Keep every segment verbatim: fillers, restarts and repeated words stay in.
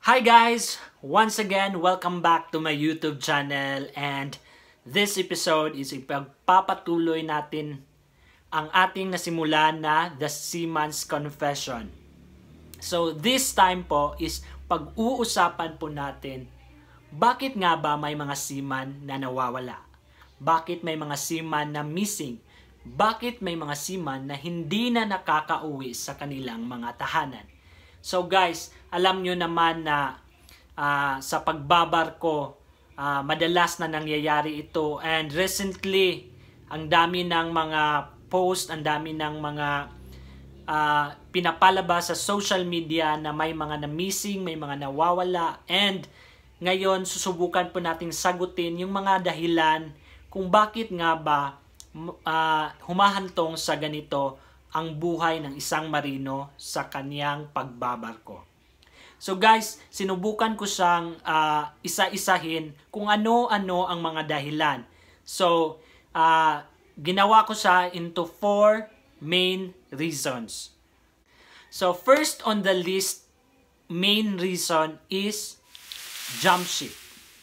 Hi guys! Once again, welcome back to my YouTube channel, and this episode is ipagpapatuloy natin ang ating nasimulan na The Seaman's Confession. So this time po is pag-uusapan po natin bakit nga ba may mga seaman na nawawala? Bakit may mga seaman na missing? Bakit may mga seaman na hindi na nakakauwi sa kanilang mga tahanan? So guys, alam nyo naman na uh, sa pagbabarko, uh, madalas na nangyayari ito. And recently, ang dami ng mga post, ang dami ng mga uh, pinapalabas sa social media na may mga na-missing, may mga nawawala. And ngayon, susubukan po nating sagutin yung mga dahilan kung bakit nga ba uh, humahantong sa ganito ang buhay ng isang marino sa kaniyang pagbabarko. So guys, sinubukan ko siyang uh, isa-isahin kung ano-ano ang mga dahilan. So, uh, ginawa ko siya into four main reasons. So, first on the list, main reason is jump ship.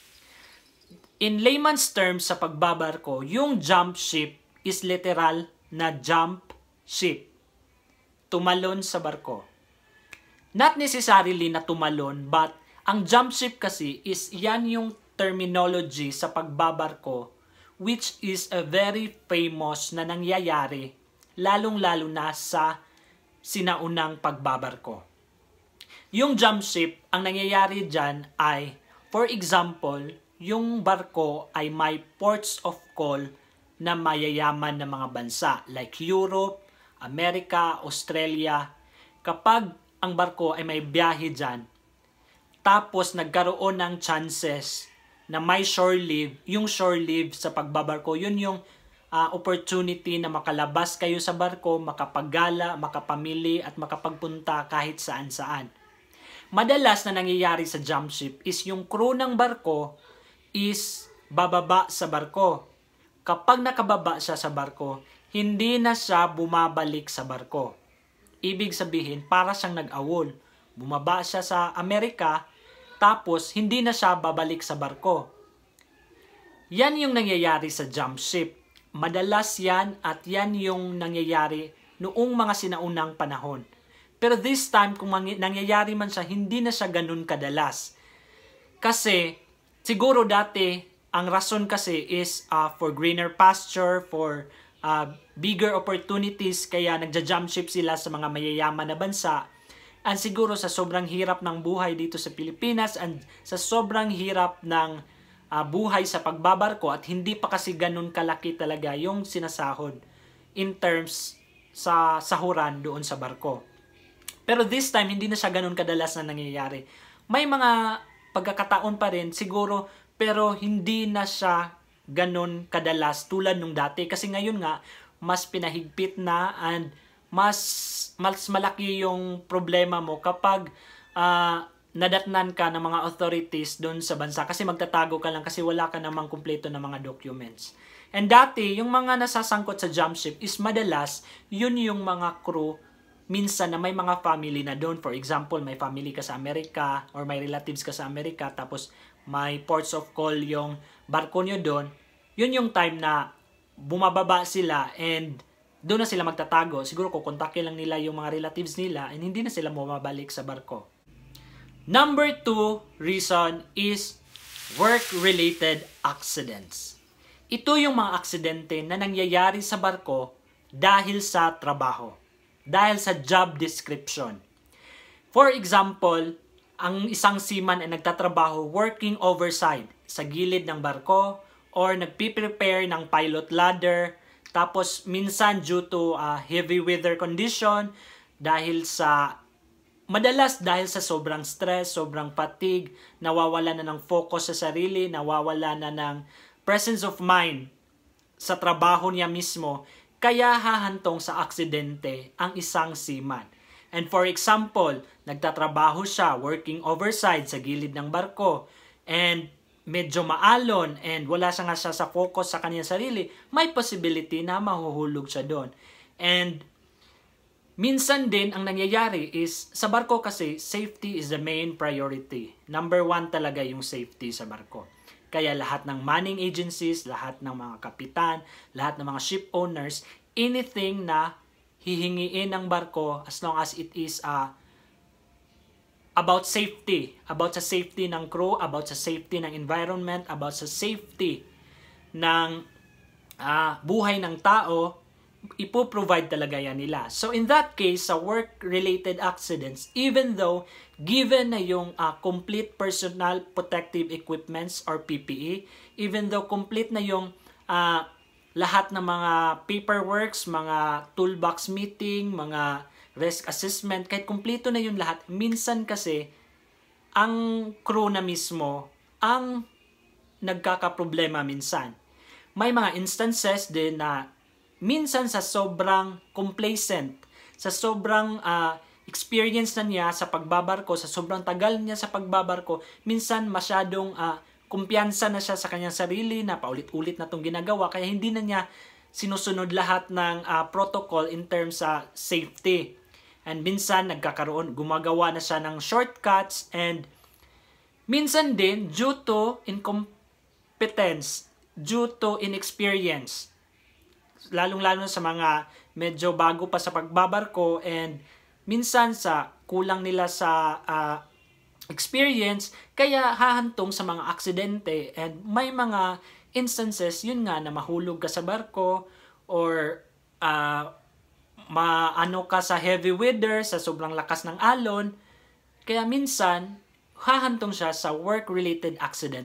In layman's terms sa pagbabarko, yung jump ship is literal na jump ship. Tumalon sa barko. Not necessarily na tumalon, but ang jump ship kasi is yan yung terminology sa pagbabarko which is a very famous na nangyayari lalong-lalo na sa sinaunang pagbabarko. Yung jump ship, ang nangyayari dyan ay, for example, yung barko ay may ports of call na mayayaman na mga bansa like Europe, Amerika, Australia. Kapag ang barko ay may biyahe dyan, tapos nagkaroon ng chances na may shore leave, yung shore leave sa pagbabarko, yun yung uh, opportunity na makalabas kayo sa barko, makapaggala, makapamili at makapagpunta kahit saan-saan. Madalas na nangyayari sa jump ship is yung crew ng barko is bababa sa barko. Kapag nakababa siya sa barko, hindi na siya bumabalik sa barko. Ibig sabihin, para siyang nag-awol. Bumaba siya sa Amerika, tapos hindi na siya babalik sa barko. Yan yung nangyayari sa jump ship. Madalas yan at yan yung nangyayari noong mga sinaunang panahon. Pero this time, kung nangyayari man siya, hindi na siya ganun kadalas. Kasi, siguro dati, ang rason kasi is uh, for greener pasture, for Uh, bigger opportunities, kaya nagja-jump ship sila sa mga mayayaman na bansa. And siguro sa sobrang hirap ng buhay dito sa Pilipinas and sa sobrang hirap ng uh, buhay sa pagbabarko at hindi pa kasi ganun kalaki talaga yung sinasahod in terms sa sahuran doon sa barko. Pero this time, hindi na siya ganun kadalas na nangyayari. May mga pagkakataon pa rin siguro, pero hindi na siya ganon kadalas tulad nung dati. Kasi ngayon nga, mas pinahigpit na and mas, mas malaki yung problema mo kapag uh, nadatnan ka ng mga authorities doon sa bansa. Kasi magtatago ka lang kasi wala ka namang kumpleto na mga documents. And dati, yung mga nasasangkot sa jump ship is madalas, yun yung mga crew minsan na may mga family na doon. For example, may family ka sa Amerika or may relatives ka sa Amerika, tapos may ports of call yung barko nyo doon. Yun yung time na bumababa sila and doon na sila magtatago. Siguro kukontakin lang nila yung mga relatives nila and hindi na sila bumabalik sa barko. Number two reason is work-related accidents. Ito yung mga aksidente na nangyayari sa barko dahil sa trabaho. Dahil sa job description. For example, ang isang seaman ay nagtatrabaho working overside sa gilid ng barko or nagpiprepare ng pilot ladder. Tapos minsan due to uh, heavy weather condition, dahil sa madalas dahil sa sobrang stress, sobrang fatigue, nawawala na ng focus sa sarili, nawawala na ng presence of mind sa trabaho niya mismo, kaya hahantong sa aksidente ang isang seaman. And for example, nagtatrabaho siya, working overside sa gilid ng barko, and medyo maalon and wala siya nga siya sa focus sa kanyang sarili, may possibility na mahuhulog siya doon. And minsan din ang nangyayari is sa barko kasi safety is the main priority. Number one talaga yung safety sa barko. Kaya lahat ng manning agencies, lahat ng mga kapitan, lahat ng mga ship owners, anything na hihingiin ng barko as long as it is uh, about safety, about sa safety ng crew, about sa safety ng environment, about sa safety ng uh, buhay ng tao, ipo-provide talaga yan nila. So in that case, sa work-related accidents, even though given na yung uh, complete personal protective equipments or P P E, even though complete na yung uh, lahat ng mga paperworks, mga toolbox meeting, mga risk assessment, kahit kumpleto na yung lahat, minsan kasi ang crew na mismo ang nagkakaproblema minsan. May mga instances din na minsan sa sobrang complacent, sa sobrang uh, experience na niya sa pagbabarko, sa sobrang tagal niya sa pagbabarko, minsan masyadong uh, kumpiyansa na siya sa kanyang sarili na paulit-ulit na itong ginagawa, kaya hindi na niya sinusunod lahat ng uh, protocol in terms sa uh, safety. And minsan nagkakaroon, gumagawa na siya ng shortcuts, and minsan din due to incompetence, due to inexperience, lalong-lalo sa mga medyo bago pa sa pagbabarko, and minsan sa kulang nila sa uh, experience, kaya hahantong sa mga aksidente, and may mga instances yun nga na mahulog ka sa barko or uh, maano ka sa heavy weather, sa sobrang lakas ng alon, kaya minsan hahantong siya sa work-related accident.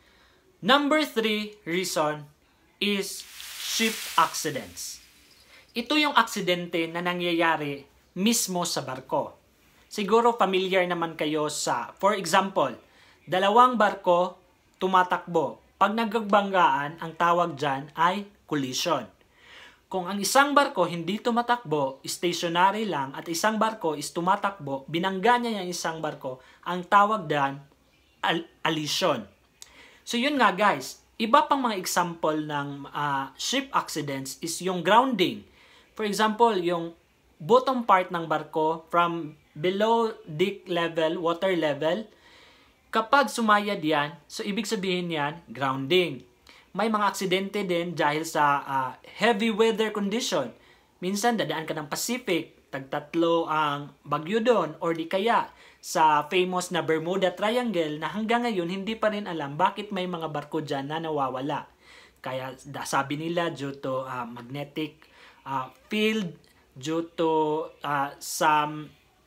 Number three reason is ship accidents. Ito yung aksidente na nangyayari mismo sa barko. Siguro familiar naman kayo sa, for example, dalawang barko tumatakbo. Pag nagbanggaan, ang tawag dyan ay collision. Kung ang isang barko hindi tumatakbo, stationary lang, at isang barko is tumatakbo, binangga niya yung isang barko, ang tawag dyan, al- allision. So yun nga guys, iba pang mga example ng uh, ship accidents is yung grounding. For example, yung bottom part ng barko from below deck level, water level, kapag sumayad yan, so ibig sabihin yan, grounding. May mga aksidente din dahil sa uh, heavy weather condition. Minsan dadaan ka ng Pacific, tagtatlo ang bagyo doon, or di kaya sa famous na Bermuda Triangle na hanggang ngayon hindi pa rin alam bakit may mga barko dyan na nawawala. Kaya sabi nila due to uh, magnetic uh, field, due to uh, some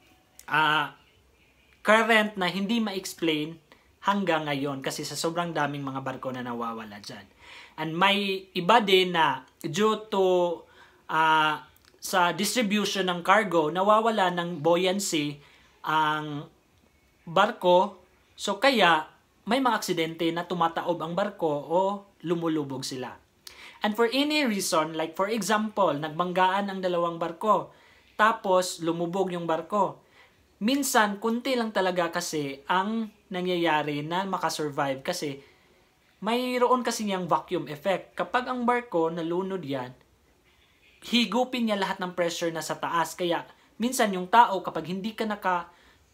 uh, current na hindi ma-explain hanggang ngayon kasi sa sobrang daming mga barko na nawawala dyan. And may iba din na due to uh, sa distribution ng cargo, nawawala ng buoyancy ang barko. So kaya may mga aksidente na tumataob ang barko o lumulubog sila. And for any reason, like for example, nagbanggaan ang dalawang barko, tapos lumubog yung barko. Minsan, kunti lang talaga kasi ang nangyayari na makasurvive kasi mayroon kasi niyang vacuum effect. Kapag ang barko nalunod yan, higupin niya lahat ng pressure na sa taas. Kaya minsan yung tao kapag hindi ka naka,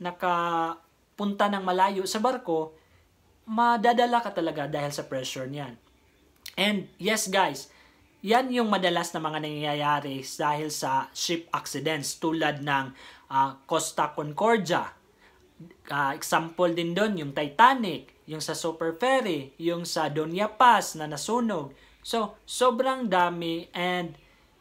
nakapunta ng malayo sa barko, madadala ka talaga dahil sa pressure niyan. And yes guys, yan yung madalas na mga nangyayari dahil sa ship accidents tulad ng uh, Costa Concordia. Uh, example din doon yung Titanic, yung sa Super Ferry, yung sa Doña Paz na nasunog. So, sobrang dami and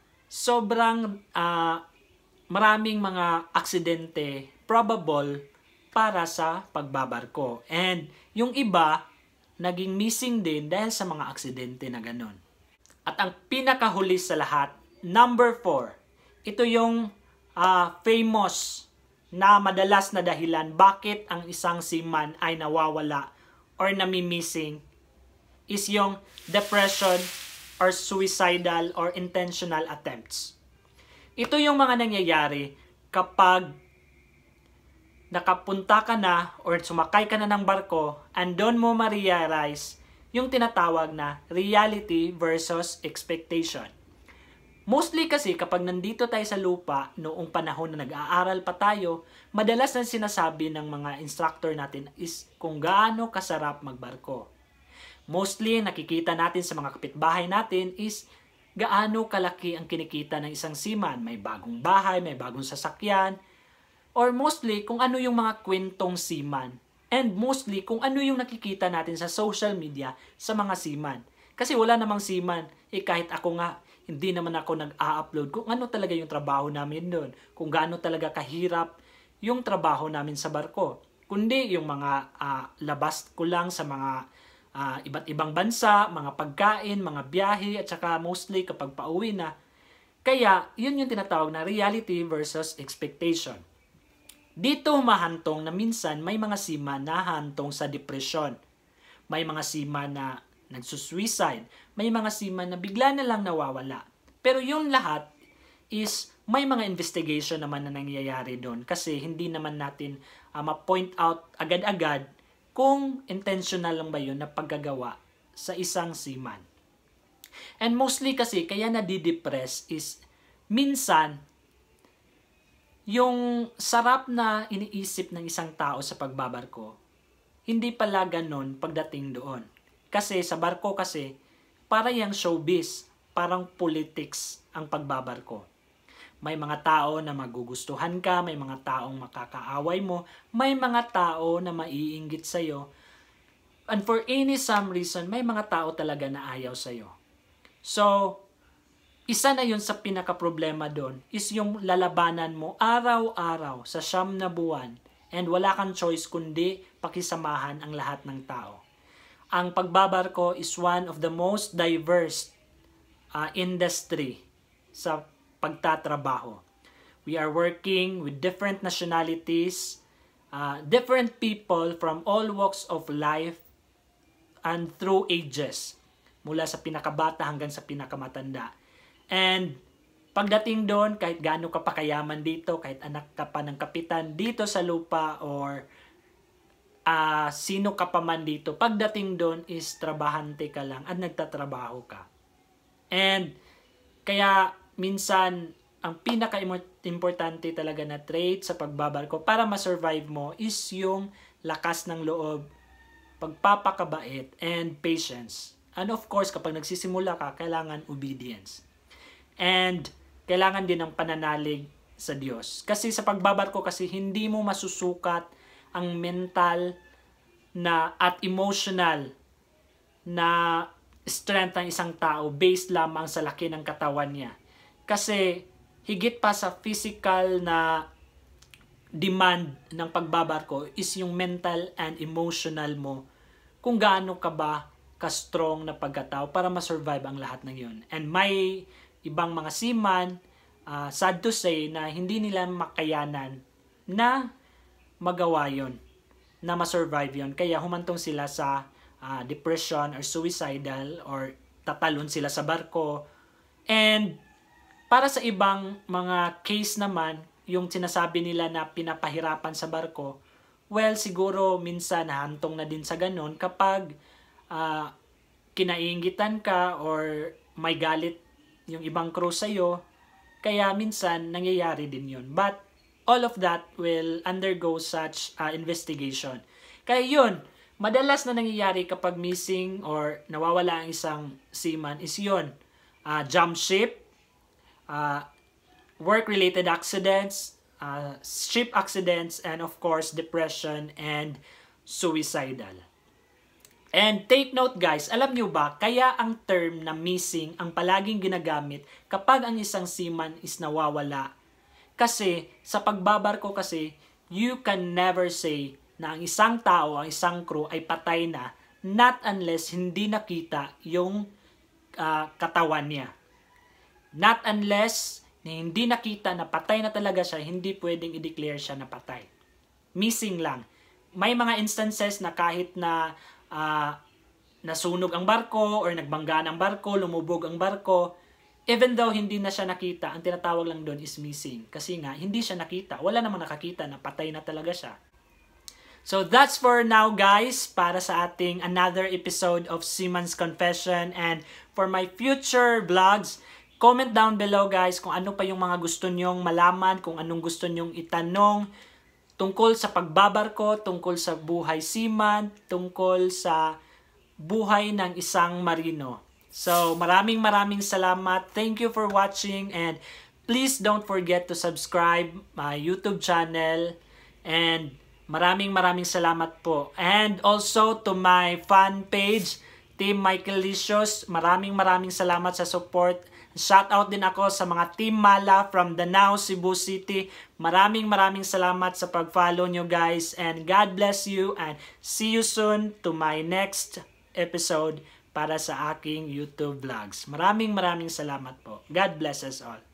sobrang uh, maraming mga aksidente probable para sa pagbabarko. And yung iba, naging missing din dahil sa mga aksidente na ganun. At ang pinakahuli sa lahat, number four, ito yung uh, famous na madalas na dahilan bakit ang isang seaman ay nawawala or nami-missing is yung depression or suicidal or intentional attempts. Ito yung mga nangyayari kapag nakapunta ka na or sumakay ka na ng barko and doon mo ma-realize yung tinatawag na reality versus expectation. Mostly kasi kapag nandito tayo sa lupa, noong panahon na nag-aaral pa tayo, madalas na sinasabi ng mga instructor natin is kung gaano kasarap magbarko. Mostly nakikita natin sa mga kapitbahay natin is gaano kalaki ang kinikita ng isang seaman. May bagong bahay, may bagong sasakyan, or mostly kung ano yung mga kwentong seaman. And mostly kung ano yung nakikita natin sa social media sa mga seaman. Kasi wala namang seaman. Eh kahit ako nga, hindi naman ako nag-a-upload kung ano talaga yung trabaho namin doon. Kung gaano talaga kahirap yung trabaho namin sa barko. Kundi yung mga uh, labas ko lang sa mga uh, iba't ibang bansa, mga pagkain, mga biyahe, at saka mostly kapag pauwi na. Kaya yun yung tinatawag na reality versus expectation. Dito mahantong na minsan may mga seaman na hantong sa depression. May mga seaman na nagsusuicide. May mga seaman na bigla na lang nawawala. Pero yung lahat is may mga investigation naman na nangyayari doon. Kasi hindi naman natin uh, ma-point out agad-agad kung intentional lang ba yun na paggagawa sa isang seaman. And mostly kasi kaya nadidepress is minsan yung sarap na iniisip ng isang tao sa pagbabarko, hindi pala ganon pagdating doon. Kasi sa barko kasi, para yung showbiz, parang politics ang pagbabarko. May mga tao na magugustuhan ka, may mga taong makakaaway mo, may mga tao na maiinggit sa'yo. And for any some reason, may mga tao talaga na ayaw sa'yo. So, isa na yun sa pinaka-problema doon is yung lalabanan mo araw-araw sa siyam na buwan and wala kang choice kundi pakisamahan ang lahat ng tao. Ang pagbabarko is one of the most diverse uh, industry sa pagtatrabaho. We are working with different nationalities, uh, different people from all walks of life and through ages, mula sa pinakabata hanggang sa pinakamatanda. And pagdating doon, kahit gaano ka pa kayaman dito, kahit anak ka pa ng kapitan dito sa lupa or uh, sino ka pa man dito, pagdating doon is trabahante ka lang at nagtatrabaho ka. And kaya minsan ang pinaka-importante talaga na trait sa pagbabarko para ma-survive mo is yung lakas ng loob, pagpapakabait, and patience. And of course, kapag nagsisimula ka, kailangan obedience. And kailangan din ng pananalig sa Diyos. Kasi sa pagbabarko kasi hindi mo masusukat ang mental na at emotional na strength ng isang tao based lamang sa laki ng katawan niya. Kasi higit pa sa physical na demand ng pagbabarko is yung mental and emotional mo kung gaano ka ba ka-strong na pagkatao para ma-survive ang lahat ng yun. And may ibang mga seaman, uh, sad to say, na hindi nila makayanan na magawa yon, na ma-survive yon. Kaya humantong sila sa uh, depression or suicidal or tatalon sila sa barko. And para sa ibang mga case naman, yung sinasabi nila na pinapahirapan sa barko, well, siguro minsan hantong na din sa ganun kapag uh, kinaingitan ka or may galit yung ibang crew sa'yo, kaya minsan nangyayari din yun. But all of that will undergo such uh, investigation. Kaya yun, madalas na nangyayari kapag missing or nawawala ang isang seaman is yun. Uh, jump ship, uh, work-related accidents, uh, ship accidents, and of course, depression and suicidal. And take note guys, alam nyo ba, kaya ang term na missing ang palaging ginagamit kapag ang isang seaman is nawawala. Kasi sa pagbabarko kasi, you can never say na ang isang tao, ang isang crew ay patay na, not unless hindi nakita yung uh, katawan niya. Not unless na hindi nakita na patay na talaga siya, hindi pwedeng i-declare siya na patay. Missing lang. May mga instances na kahit na Uh, nasunog ang barko or nagbangga ng barko, lumubog ang barko, even though hindi na siya nakita, ang tinatawag lang doon is missing. Kasi nga, hindi siya nakita. Wala namang nakakita na patay na talaga siya. So that's for now guys, para sa ating another episode of Seaman's Confession. And for my future vlogs, comment down below guys kung ano pa yung mga gusto nyong malaman, kung anong gusto nyong itanong tungkol sa pagbabarko, tungkol sa buhay seaman, tungkol sa buhay ng isang marino. So, maraming maraming salamat. Thank you for watching and please don't forget to subscribe my YouTube channel and maraming maraming salamat po. And also to my fan page, Team Michael Licious, maraming maraming salamat sa support. Shout out din ako sa mga Team Mala from Danao, Cebu City. Maraming maraming salamat sa pag-follow nyo guys and God bless you and see you soon to my next episode para sa aking YouTube vlogs. Maraming maraming salamat po. God bless us all.